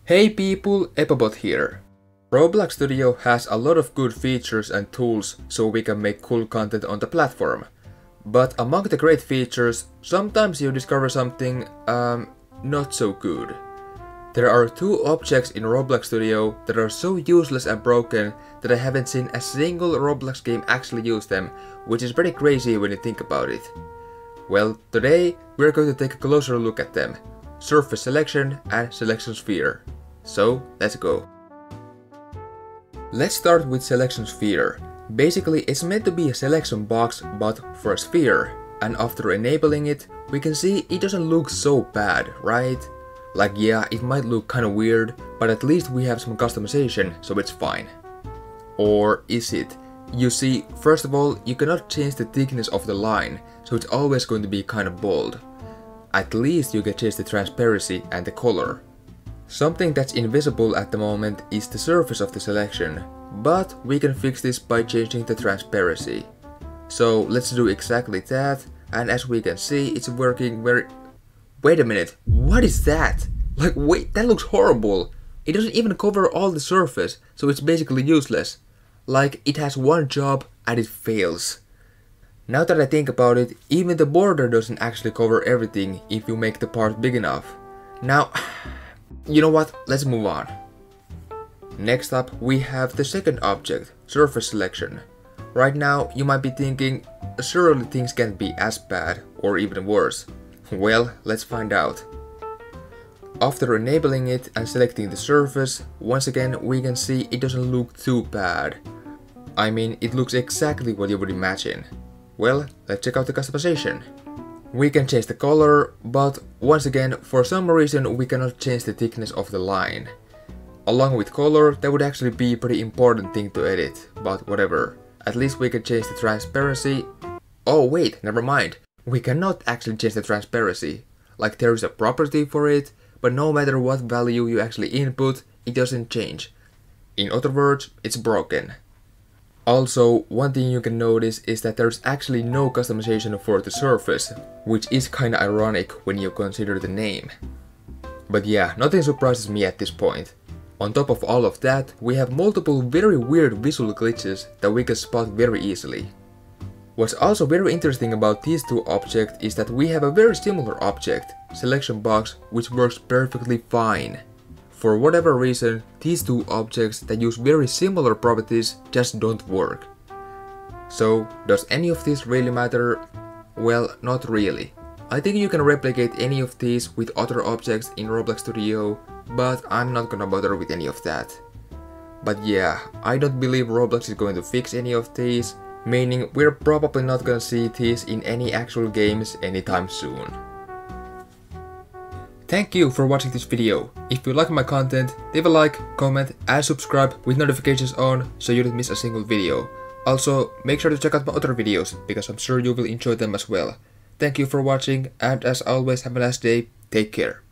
Hey people, Epobot here. Roblox Studio has a lot of good features and tools so we can make cool content on the platform. But among the great features, sometimes you discover something, not so good. There are two objects in Roblox Studio that are so useless and broken that I haven't seen a single Roblox game actually use them, which is pretty crazy when you think about it. Well, today we're going to take a closer look at them. Surface Selection and Selection Sphere. So, let's go. Let's start with Selection Sphere. Basically, it's meant to be a selection box but for a sphere, and after enabling it, we can see it doesn't look so bad, right? Like yeah, it might look kinda weird, but at least we have some customization, so it's fine. Or is it? You see, first of all, you cannot change the thickness of the line, so it's always going to be kinda bold. At least you can change the transparency and the color. Something that's invisible at the moment is the surface of the selection, but we can fix this by changing the transparency. So let's do exactly that, and as we can see, it's working very... Wait a minute, what is that? Like wait, that looks horrible! It doesn't even cover all the surface, so it's basically useless. Like it has one job and it fails. Now that I think about it, even the border doesn't actually cover everything if you make the part big enough. Now, you know what, let's move on. Next up, we have the second object, Surface Selection. Right now, you might be thinking, surely things can't be as bad or even worse. Well, let's find out. After enabling it and selecting the surface, once again we can see it doesn't look too bad. I mean, it looks exactly what you would imagine. Well, let's check out the customization. We can change the color, but once again, for some reason we cannot change the thickness of the line. Along with color, that would actually be a pretty important thing to edit, but whatever. At least we can change the transparency. Oh wait, never mind. We cannot actually change the transparency. Like there is a property for it, but no matter what value you actually input, it doesn't change. In other words, it's broken. Also, one thing you can notice is that there's actually no customization for the surface, which is kinda ironic when you consider the name. But yeah, nothing surprises me at this point. On top of all of that, we have multiple very weird visual glitches that we can spot very easily. What's also very interesting about these two objects is that we have a very similar object, Selection Box, which works perfectly fine. For whatever reason, these two objects that use very similar properties just don't work. So, does any of this really matter? Well, not really. I think you can replicate any of these with other objects in Roblox Studio, but I'm not gonna bother with any of that. But yeah, I don't believe Roblox is going to fix any of these, meaning we're probably not gonna see these in any actual games anytime soon. Thank you for watching this video. If you like my content, leave a like, comment and subscribe with notifications on so you don't miss a single video. Also, make sure to check out my other videos because I'm sure you will enjoy them as well. Thank you for watching and as always have a nice day, take care.